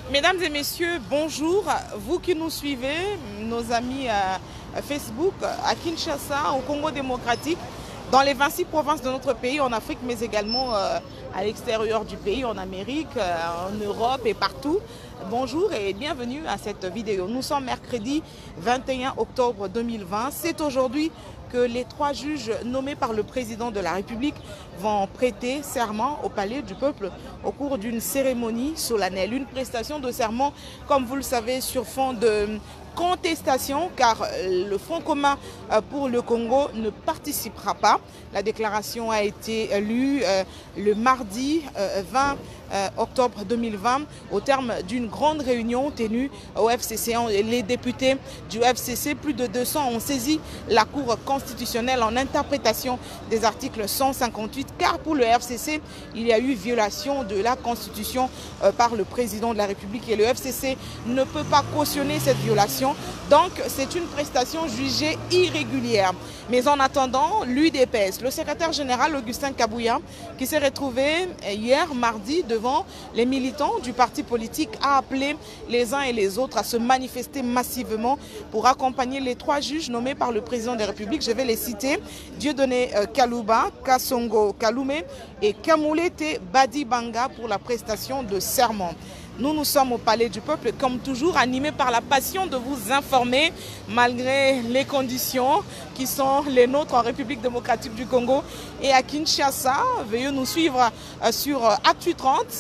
Mesdames et messieurs, bonjour. Vous qui nous suivez, nos amis à Facebook, à Kinshasa, au Congo démocratique, dans les 26 provinces de notre pays, en Afrique, mais également à l'extérieur du pays, en Amérique, en Europe et partout. Bonjour et bienvenue à cette vidéo. Nous sommes mercredi 21 octobre 2020. C'est aujourd'hui que les 3 juges nommés par le président de la République vont prêter serment au Palais du Peuple au cours d'une cérémonie solennelle. Une prestation de serment, comme vous le savez, sur fond de contestation, car le Front commun pour le Congo ne participera pas. La déclaration a été lue le mardi 20 octobre 2020 au terme d'une grande réunion tenue au FCC. Les députés du FCC, plus de 200, ont saisi la Cour constitutionnelle en interprétation des articles 158, car pour le FCC, il y a eu violation de la Constitution par le président de la République et le FCC ne peut pas cautionner cette violation. Donc c'est une prestation jugée irrégulière. Mais en attendant, l'UDPS, le secrétaire général Augustin Kabouya, qui s'est retrouvé hier mardi devant les militants du parti politique, a appelé les uns et les autres à se manifester massivement pour accompagner les 3 juges nommés par le président de la République. Je vais les citer: Dieudonné Kalouba, Kassongo Kaloumé et Kamoulete Badibanga pour la prestation de serment. Nous sommes au Palais du Peuple, comme toujours, animés par la passion de vous informer, malgré les conditions qui sont les nôtres en République démocratique du Congo et à Kinshasa. Veuillez nous suivre sur Actu30,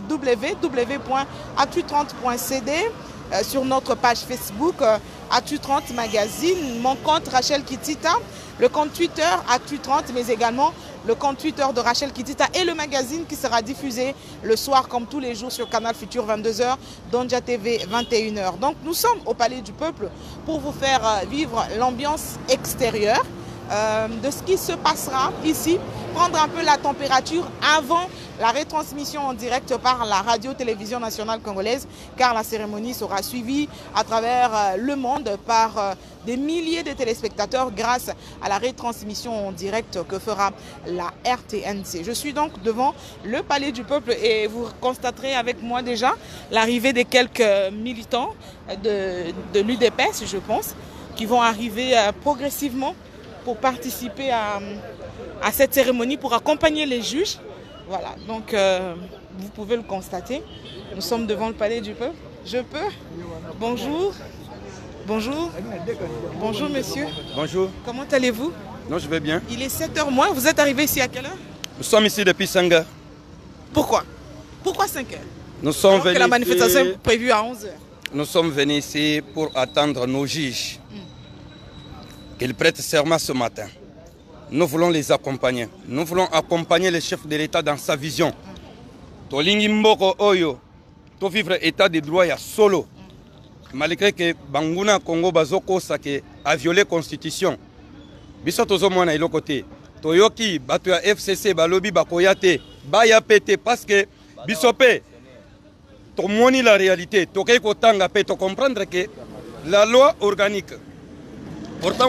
www.actu30.cd, sur notre page Facebook Actu30 Magazine, mon compte Rachel Kitita, le compte Twitter Actu30, mais également le compte Twitter de Rachel Kitita et le magazine qui sera diffusé le soir comme tous les jours sur Canal Futur 22h, Donja TV 21h. Donc nous sommes au Palais du Peuple pour vous faire vivre l'ambiance extérieure de ce qui se passera ici, prendre un peu la température avant la retransmission en direct par la radio-télévision nationale congolaise, car la cérémonie sera suivie à travers le monde par des milliers de téléspectateurs grâce à la retransmission en direct que fera la RTNC. Je suis donc devant le Palais du Peuple et vous constaterez avec moi déjà l'arrivée des quelques militants de l'UDPS, je pense, qui vont arriver progressivement pour participer à cette cérémonie, pour accompagner les juges. Voilà, donc vous pouvez le constater. Nous sommes devant le Palais du Peuple. Je peux? Bonjour. Bonjour. Bonjour monsieur. Bonjour. Comment allez-vous? Non, je vais bien. Il est 7h moins. Vous êtes arrivé ici à quelle heure? Nous sommes ici depuis 5 heures. Pourquoi? Pourquoi 5 heures? Nous sommes venus que la manifestation est prévue à 11 heures. Nous sommes venus ici pour attendre nos juges qu'ils prêtent serment ce matin. Nous voulons les accompagner. Nous voulons accompagner le chef de l'État dans sa vision. Tolingi mboko oyo, to vivre état de droit ya solo. Malgré que Banguna Congo bazoko sake a violé la constitution. Biso tozo mwana ilo côté. Toyoki bato ya FCC balobi bakoyate, baya pété parce que bisope to moni la réalité, to kay ko tanga pe to comprendre que la loi organique portant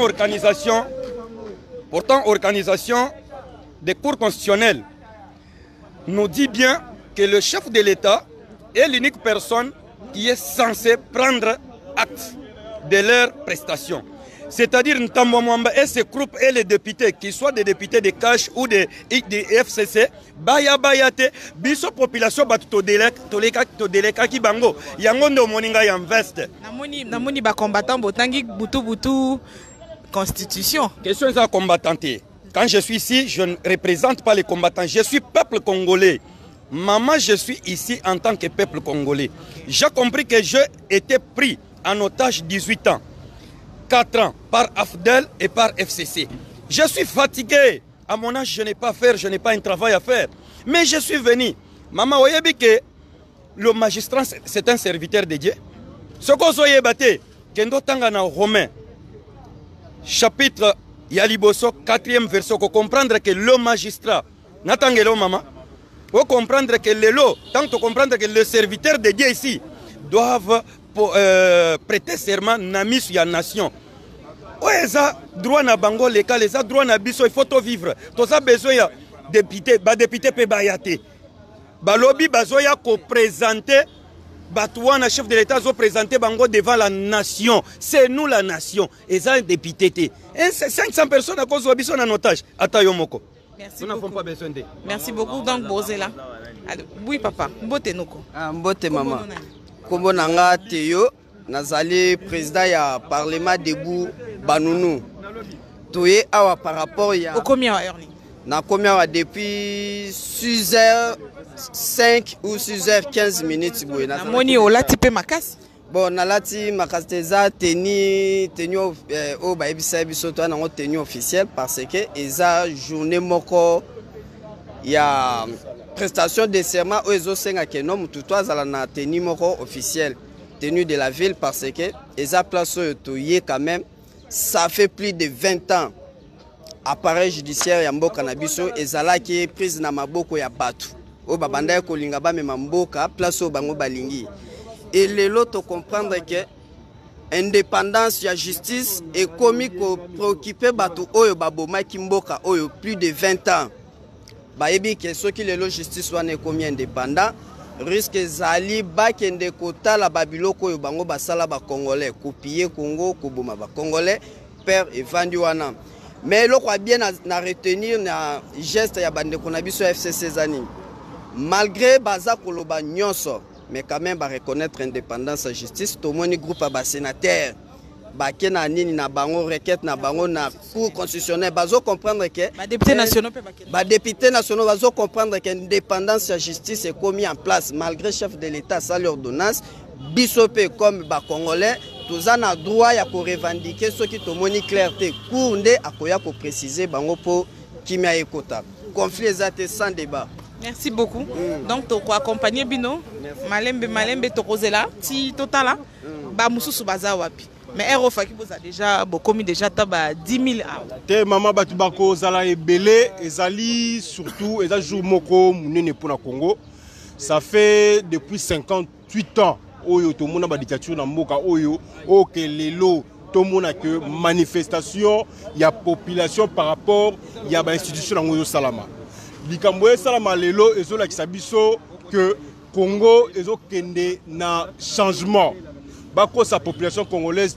organisation des cours constitutionnels nous dit bien que le chef de l'État est l'unique personne qui est censée prendre acte de leurs prestations. C'est-à-dire Ntambo Mwamba et ses groupes et les députés, qu'ils soient des députés de CACH ou des FCC, bayate, biso population toleka ki bango, yangondo moninga investe. Namoni ba combattant botangi butu constitution. Question de combattante. Quand je suis ici, je ne représente pas les combattants, je suis peuple congolais. Maman, je suis ici en tant que peuple congolais. J'ai compris que j'ai été pris en otage 18 ans. 4 ans par AFDEL et par FCC. Je suis fatigué. À mon âge, je n'ai pas à faire, je n'ai pas un travail à faire. Mais je suis venu. Maman, vous savez que le magistrat, c'est un serviteur de Dieu. Ce que vous savez, c'est que Romain, chapitre Yaliboso, 4e verset, vous comprendre que le magistrat, Natangelo maman, vous comprendre que le lot, tant que vous comprendre que le serviteur de Dieu ici doivent prêter serment na misu ya nation. Ouais, ça droit na bango les cas, les droit na biso, il faut tout vivre. Tout ça besoin ya député, ba député pe bayate. Balobi bazoya ko présenter Batouana, chef de l'État, a présenté Bango devant la nation. C'est nous la nation. Et ça, député. Et c'est 500 personnes à cause de Wabison en otage. Atayomoko. Merci beaucoup. Pas besoin de... Merci beaucoup. Donc, Bozela. Oui, papa. Mbote noko. Mbote maman. Kombo nanga Théo. Nazali président ya Parlement debout Banounou. Toye awa par rapport ya. Au combien heure ni? Na combien depuis 6h05 ou 6h15 minutes boye. Na moni o lati pe makasi. Bon na lati makasi teza tenu o ba ebisa biso to na tenu officielle parce que eza journée moko ya prestation de serment o ezo senga ke no mutu to azala na tenu moko officielle. Tenue de la ville parce que eza place toye quand même ça fait plus de 20 ans appareil judiciaire ya mboka na biso ezala ki prise na maboko ya batu o babanda ko linga ba mema mboka place o bango balingi et lelo to comprendre que indépendance ya justice et komi ko préoccuper batu oyo baboma ki mboka oyo plus de 20 ans ba yebi que soki lelo justice wana komi indépendant risque zali bakende kota la babiloko yo bango basala ba congolais copier Congo koboma ba congolais père et vendu wana mais loko bien na retenir na geste ya bande ko na biso FCC zani malgré baza koloba nyonso mais quand même ba reconnaître indépendance à justice to moni groupe ba sénateur ba kena nini na bango requête na bango na cour constitutionnelle bazo comprendre que ba député nationaux pe ba député nationaux bazo comprendre que l'indépendance à justice est commis en place malgré chef de l'État sans l'ordonnance bisope comme ba congolais tous en a droit ya ko revendiquer ce qui to moni clarté cour nde akoya ko préciser bango po kimia ekota conflit ezate sans débat. Merci beaucoup. Donc, tu as accompagné Bino, Malembe, Tokozela, Ti Totala, Ba Moussousou Baza Wapi. Mais Aerofaki vous a déjà commis déjà 10 000 ans. Maman Batubako Zala et Belé, Ezali surtout, Ezali Joumoko, Mounene pour la Congo. Ça fait depuis 58 ans, Oyo, tout le monde a une dictature dans Moka, Oyo, Ok, Lelo, tout le monde a que manifestation, il y a population par rapport, il y a une institution dans Oyo Salama. Likamboye Salama Lelo, Ezola Kisabiso, que Congo, Ezo Kende na changement. Bako sa population congolaise,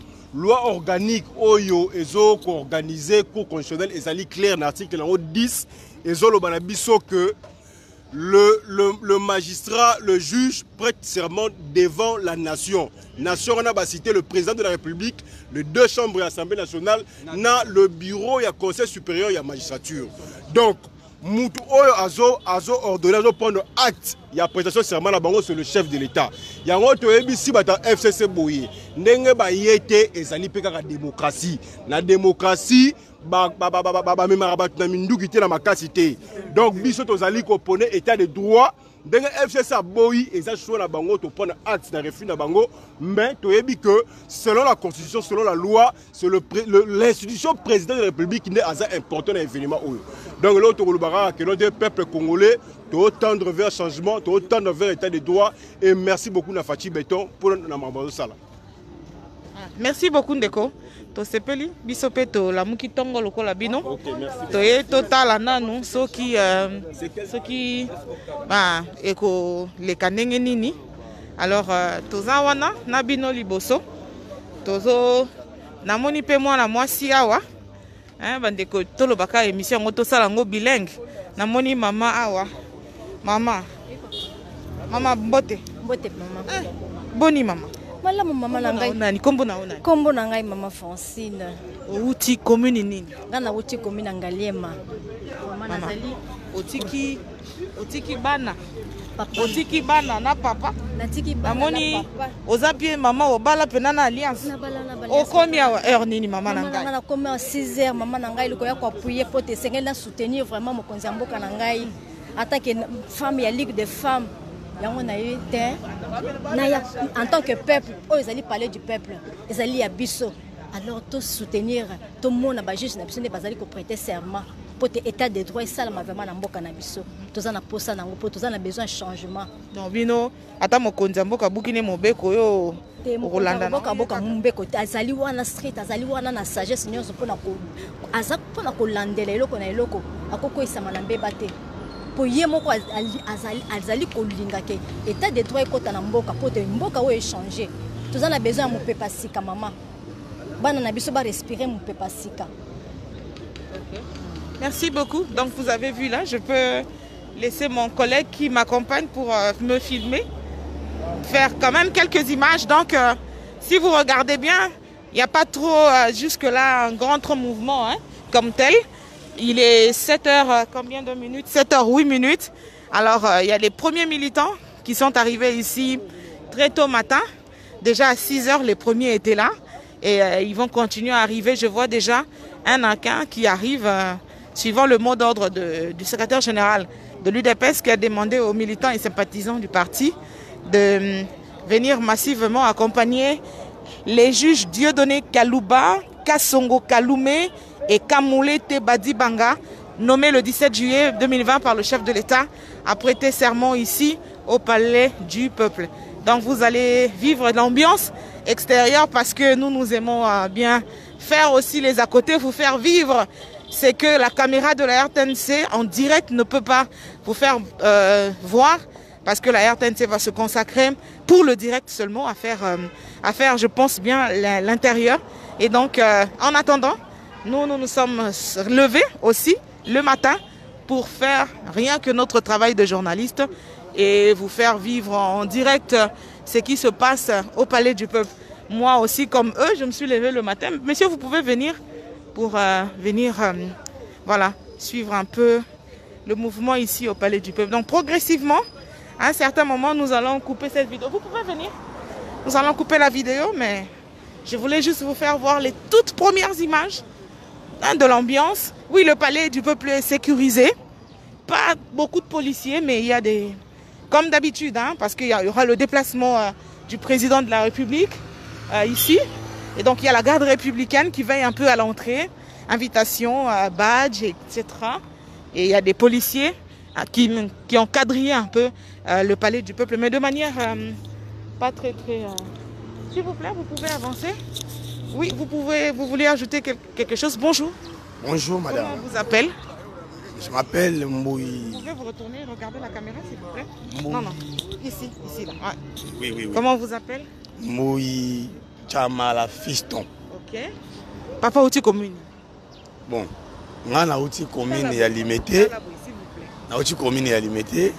loi organique, Oyo, Ezo, organisé, cour constitutionnelle, Ezali clair, l'article 10, Ezo Lobanabiso que le magistrat, le juge prête serment devant la nation. Nation, on a cité le président de la République, les deux chambres de l'Assemblée nationale, na le bureau, il y a conseil supérieur, il y a magistrature. Donc, Moutou Oyo azo ordonné azo prendre acte. Il y a prestation serment là bango c'est le chef de l'État. Il y a un autre ebisi bata FCC boye. Ndenge ba yete ezali peka ka démocratie. Na démocratie ba memara batu na minduki te na makasi te. Donc biso tozali ko pone état de droit. Ndenge FCC boyi eza choix na bango to prendre acte na refus na bango mais to yebi que selon la constitution selon la loi c'est l'institution président de la République qui est important dans l'événement oyo. Donc l'autre Golubara que notre peuple congolais doit tendre vers changement, doit tendre vers l'état de droit et merci beaucoup na Fati Béton pour na mambo sala. Merci beaucoup Ndeko. To sepeli bisope to la muki tongo lokola bino. OK, merci. To ye total nanu soki ba eko le kanenge nini. Alors toza wana na bino liboso. Tozo namoni pe mwana mwasi awa. Bandeko tolobaka émission ngo tosala ngo bilingue. Namoni mama awa. Mama mbote mama. Boni mama. Mala mama nangai. Nani kombo na ona? Kombo nangai mama Francine. Outi commune nini? Ngana outi commune Ngaliema. Mama nazali otiki bana. Otiki bana na papa. Natiki bana. Amoni ozapie mama obala pena na alliance. O combien heure nini mama nangai? Ngana combien 6h mama nangai liko ya ko appuyer pour te sengela soutenir vraiment mon konzi mboka nangai. Attaque femme ya ligue des femmes. En tant que peuple, ils allaient parler du peuple, ils allaient à Bisso. Alors, tous soutenir, tout le monde a juste prêter serment pour l'état de droit et ça, vraiment, dans Mboka Nabiso. Tous en a posé, tous en a besoin de changement. Donc, Bino, attends, mon konzamboka bukine mobeko yo. Rolanda boka mbeko azali wana street azali wana na sagesse nyonso pona ko azak pona ko landela eloko na eloko akoko isama na mbeba te. po ye moko azali kolinga ke état de droit ekota na mboka po te mboka o échanger tous en a besoin mo pepa sika mama bana na biso ba respirer mo pepa sika. Merci beaucoup. Donc vous avez vu là, je peux laisser mon collègue qui m'accompagne pour me filmer, faire quand même quelques images. Donc si vous regardez bien, il n'y a pas trop jusque là un grand mouvement hein, comme tel. Il est 7h, combien de minutes? 7h08 minutes. Alors, il y a les premiers militants qui sont arrivés ici très tôt matin. Déjà à 6h, les premiers étaient là. Et ils vont continuer à arriver. Je vois déjà un qui arrive, suivant le mot d'ordre du secrétaire général de l'UDPS, qui a demandé aux militants et sympathisants du parti de venir massivement accompagner les juges Dieudonné Kalouba, Kassongo Kaloumé et Kamoulé Tebadi Banga, nommé le 17 juillet 2020 par le chef de l'État, a prêté serment ici au Palais du Peuple. Donc vous allez vivre l'ambiance extérieure parce que nous aimons bien faire aussi les à côté, vous faire vivre. C'est que la caméra de la RTNC en direct ne peut pas vous faire voir parce que la RTNC va se consacrer pour le direct seulement à faire je pense bien, l'intérieur. Et donc, en attendant, nous sommes levés aussi le matin pour faire rien que notre travail de journaliste et vous faire vivre en direct ce qui se passe au Palais du Peuple. Moi aussi, comme eux, je me suis levé le matin. Monsieur, vous pouvez venir pour voilà, suivre un peu le mouvement ici au Palais du Peuple. Donc, progressivement, à un certain moment, nous allons couper cette vidéo. Vous pouvez venir. Nous allons couper la vidéo, mais je voulais juste vous faire voir les toutes premières images de l'ambiance. Oui, le Palais du Peuple est sécurisé. Pas beaucoup de policiers, mais il y a des... Comme d'habitude, hein, parce qu'il y aura le déplacement du président de la République ici. Et donc, il y a la garde républicaine qui veille un peu à l'entrée. Invitation, badge, etc. Et il y a des policiers qui ont quadrillé un peu le Palais du Peuple, mais de manière pas très... S'il vous plaît, vous pouvez avancer. Oui, vous voulez ajouter quelque chose? Bonjour. Bonjour, madame. Comment on vous appelle? Je m'appelle Mboui. Vous pouvez vous retourner et regarder la caméra, s'il vous plaît? Non, non. Ici, là. Ouais. Oui. Comment on vous appelle? Mboui Chamala Fiston. Ok. Papa Outi commune. Bon, moi, na Outi commune ya limité. Na Outi commune ya limité.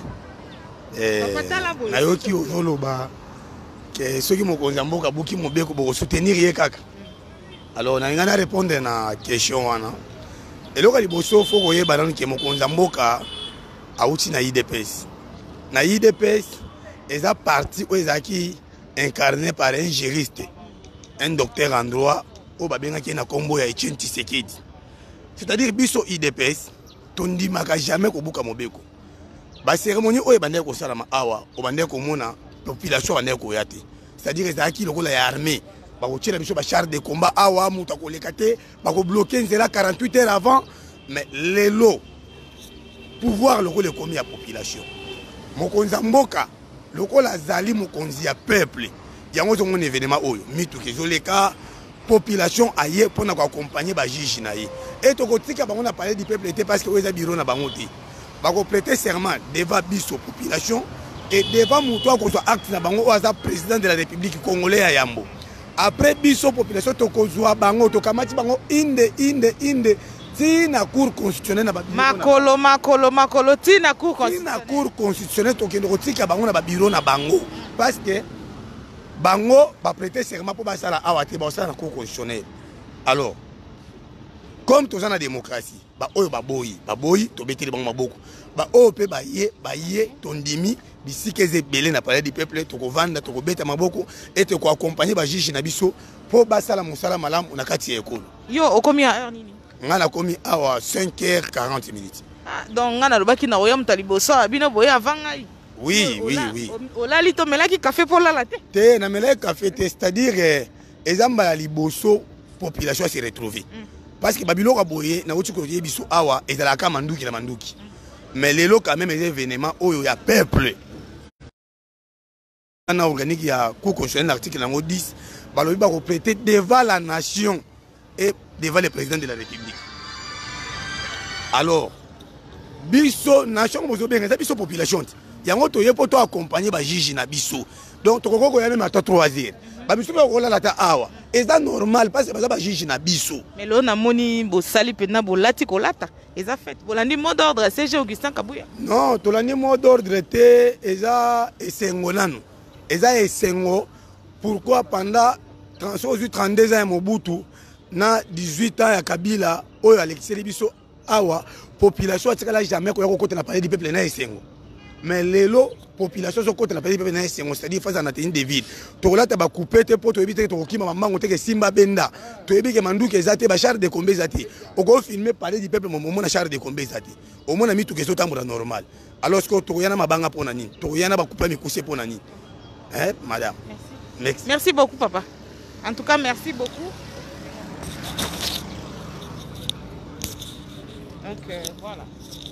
Na yoki ozoloba que ceux qui m'ont mboka buki mobeko boko soutenir ye kaka. Alors na ngana répondre na question wana. Et là, il faut que mokonza mboka auti na IDPS. Na IDPS, ils ont parti où ils ont incarné par un juriste, un docteur en droit, au babenga qui na combo ya Etienne Tshisekedi. C'est-à-dire biso IDPS, tondi maka jamais ko buka mobeko. Ba cérémonie o ebande ko sala ma awa, o bande ko mona population bande ko yate. C'est-à-dire ils ont qui le la armée. Bakotiela biso ba char de combat awa muta ko lekate bako bloquer nzela 48 heures avant mais les lots pouvoir le commis à population mokonza mboka loko la zali mokonzi ya peuple yango zo mon événement oyo mitu kezoleka population aye pona ko accompagner ba juge na ye et to kotika bango na parler du peuple était parce que oza biro na bango te bako prêter serment devant biso population et devant muto ko so acte na bango oza président de la République congolais ya Yambo. Après biso population tokozwa bango tokamati bango inde tina cour constitutionnelle na babiro makolo tina cour constitutionnelle tokende kotika bango na babiro na bango parce que bango ba prêter serment pour basala awate ba osala na cour constitutionnelle. Alors comme tous en démocratie ba oyo baboyi to beteli bango maboko ba oyo pe ba ye tondimi bisike zebele na palais du peuple to kovanda to kobeta maboko et to accompagner ba juge na biso po basala musala malamu na kati ya ekolo. Yo okomi a heure nini? Ngana komi awa 5h40 minutes. Ah donc ngana lobaki na oya mutaliboso abino boya avangai. Oui. Olali to melaki café pour la latte. Te na melaki café te, c'est-à-dire ezamba la liboso population se retrouver. Parce que babilo ka boye na uti ko yebiso awa ezalaka manduki na manduki. Mais les lots quand même les événements où il y a peuple. On a organisé la Cour constitutionnelle l'article 10, balobi ba prêter devant la nation et devant le président de la République. Alors, biso nation bozo benga za biso population yango toye po to accompagner ba juge na biso donc tokoko ya même ata 3 heures ba biso ko la ta awa et ça normal parce que ba juge na biso mais lo na moni bo sali pena bo lati ko lata eza fait bolandi mot d'ordre CG Augustin Kabuya non tolandi mot d'ordre te eza esengo nanu eza esengo pourquoi pendant 32 ans ya Mobutu na 18 ans ya Kabila oyo alexeli biso awa population atikala jamais ko yakokota na palais du peuple na esengo mais lelo population so kota na palais du peuple na esengo c'est-à-dire face à na tenue de ville tokolata ba couper te poto ebite to kokima mamango te ke simba benda to ebike manduke ezate ba char de combe ezate oko filmer palais du peuple momo na char de combe ezate au moins na mitu ke so tamura normal alors que to yana mabanga pona nini to yana ba couper mikuse pona nini madame merci beaucoup papa en tout cas merci beaucoup. Donc voilà.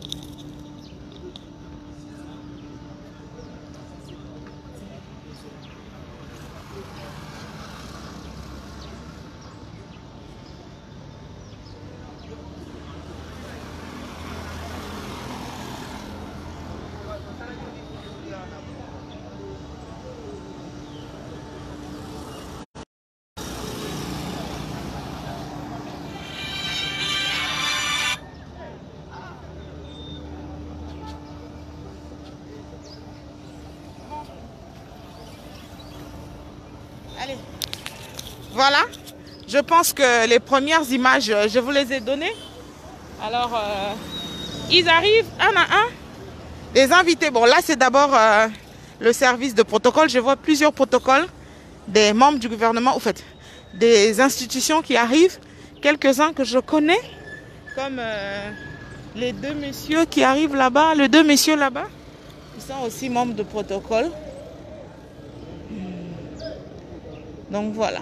Allez, voilà, je pense que les premières images, je vous les ai données. Alors, ils arrivent un à un, les invités. Bon, là, c'est d'abord le service de protocole. Je vois plusieurs protocoles des membres du gouvernement, au fait, des institutions qui arrivent, quelques-uns que je connais, comme les deux messieurs qui arrivent là-bas, les deux messieurs là-bas, ils sont aussi membres de protocole. Donc voilà.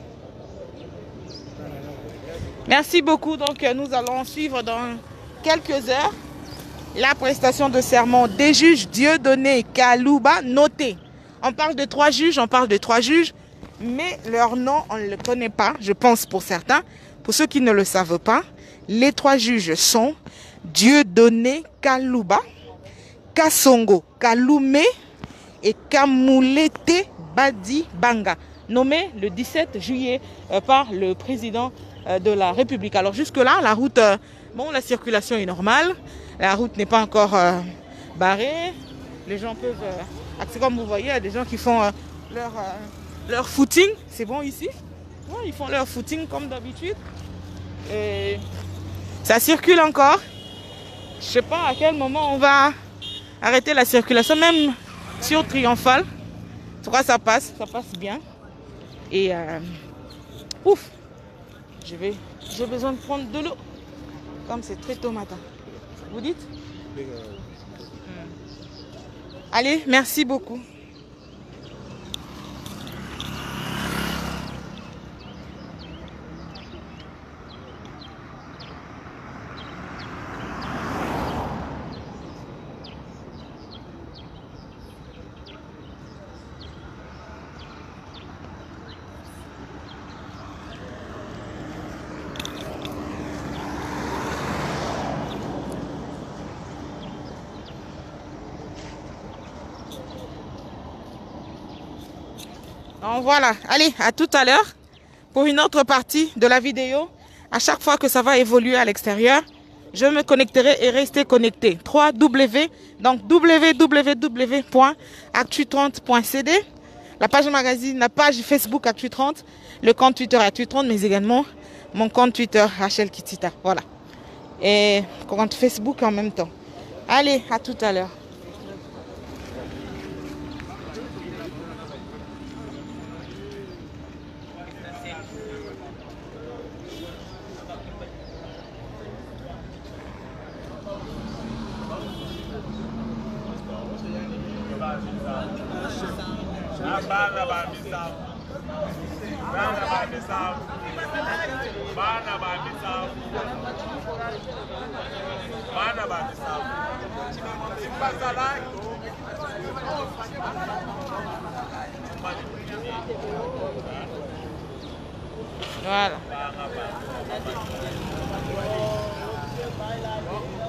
Merci beaucoup. Donc nous allons suivre dans quelques heures la prestation de serment des juges Dieudonné Kalouba. Notez, on parle de 3 juges, mais leur nom, on ne le connaît pas, je pense pour certains. Pour ceux qui ne le savent pas, les 3 juges sont Dieudonné Kalouba, Kassongo Kaloumé et Kamoulete Badi Banga, nommé le 17 juillet par le président de la République. Alors jusque-là, la route, bon, la circulation est normale. La route n'est pas encore barrée. Les gens peuvent accéder, comme vous voyez, il y a des gens qui font leur footing. C'est bon ici. Ouais, ils font leur footing comme d'habitude. Et ça circule encore. Je ne sais pas à quel moment on va arrêter la circulation, même sur Triomphal. En tout cas, ça passe bien. Et ouf, j'ai besoin de prendre de l'eau. Comme c'est très tôt matin. Vous dites? Allez, merci beaucoup. Donc voilà, allez, à tout à l'heure pour une autre partie de la vidéo. À chaque fois que ça va évoluer à l'extérieur, je me connecterai et rester connecté. 3W, donc www.actu30.cd, la page magazine, la page Facebook Actu30, le compte Twitter Actu30, mais également mon compte Twitter Rachel Kitita. Voilà. Et compte Facebook en même temps. Allez, à tout à l'heure. Voilà.